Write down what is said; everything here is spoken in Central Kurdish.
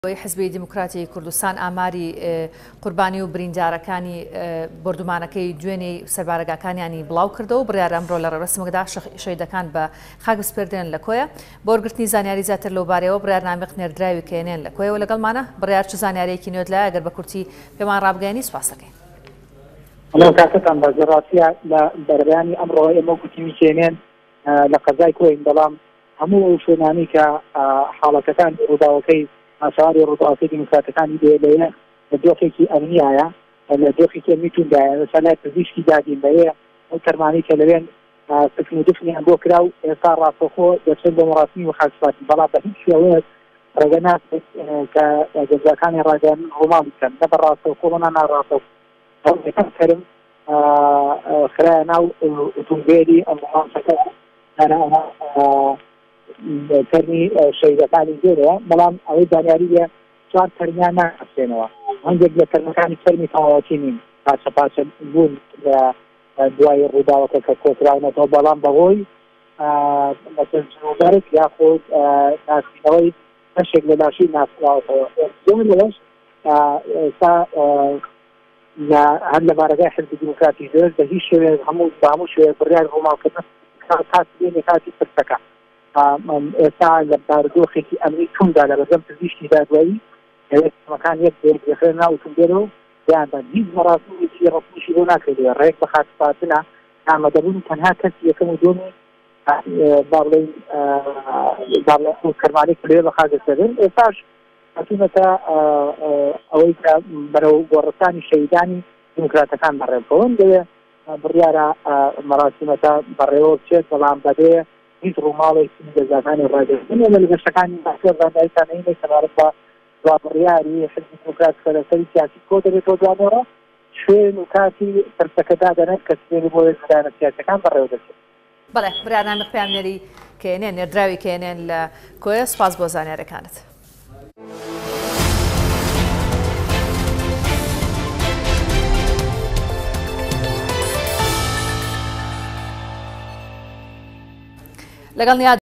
حزبی دیموکراتی کوردستان ئاماری قوربانی و بریندارەکانی بردومانەکەی دوێنێی سەربارەگاکانیانی بڵاو کردەوە و بڕیار ئەمڕۆ لە ڕێڕەسمەکەدا شەهیدەکان بە خاک بسپێردرێن لە کۆیە بۆ وەرگرتنی زانیاری زیاتر لەو بارەیەوە بڕیارنامەی نێردراوی کێنێن لە کۆیەوە لەگەڵمانە بڕیار چ زانیاریەکی نوێت لایە ئەگەر بە کورتی پێمان ڕابگەیەنی سوپاس دەکەین. هەڵۆ کاکەتان بەڕاستیە لە بەرەبەیانی ئەمڕۆ ئێمە گوتمی کێنێن لە قەزای کۆین بەڵام هەموو شوێنانی کە حاڵەتەکان ڕووداوەکەی ئاساری ڕووداوەکەی دیموکراتەکانی لێیە لە دۆخێکی ئەمنیایە لە دۆخێکی میتوندایە لەسەلای پزیشکی دادین بەیە ئەو تەرمانی کە لەوێن سکن و دفنیان بۆ کرا و ئێستا ڕاستەخۆ دەچێت بۆ مڕاسمی و خاکسپاتی بەڵام بە هیچ شێوەیەک ڕێگە ناکرێت کە گەزاکانی ڕاگەیان ڕۆمان بکەن نە بەڕاستەوخۆ بە ناڕاستەوخۆ ئەوەکەم کرم خرایە ناو ئۆتۆمبیلی ئەمبولانسەکە تەرمی شەهیدەکانی زۆرەوە بەڵام ئەوەی دانیاریە چوار تەرمیان ناکەسێنەوە هەندێک لە تەرمەکانی تەرمی تەواوەتی نین پاشە پاشە بوون لە دوای ڕووداوەکە کە کۆکراونەتەوە بەڵام بەهۆی مەسەرجەرێک یاخۆت ناسینەوەی هەشێک لە لاشی ناسراوەتەوە زۆر لەش ئێستا هەر لە بارەگای حزبی دیموکراتی دەست بە هیچ شێوێ هەموو شوێ بڕیار ڕۆماڵکردن کاتبێنێ کاتی پرسەکە ئێستا لە بارودۆخێکی ئەمنی چوندا لە بەردەم پزیشکی دادوایی مەکان یەک دێخرێن ناو ئۆتۆمبیلەوە یاندا هیچ مەراسیمێکی ڕەسمیشی بۆ ناکرێت ڕێک بە خاتپاتنە ئامادەبوون تەنها کەسی یەکەم و دومی با بڵێن کەرمانێک لێ بە خاگەسەرن ئێستاش هەتوونەتە ئەوەی کە بەرەو گۆڕستانی شەهیدانی دیموکراتەکان بەڕێبکەون دەوێت بڕیارە مەراسیمەکە بەڕێوە بچێت بەڵام بەبێ هیچ ڕووماڵێکی گەزاکانی ڕاگەستنە لە لەگەشتەکانی ڕانداریتانەی سەبارەت بە بڕیاری حزبی دیموکرات کە لەسەری سیاسی کۆ دەبێتەوە دوانەوە شوێن و کاتی پرسەکەدا دەنێت کە سوێنی بۆ زدانە سیاسەکان بەڕێوە دەچێت. بەڵێ بڕیارنامەی پەیامنەری کێنێن نێردراوی کێنێن لە کۆیە سوپاس بۆ زانیاریەکانت. لەگەڵ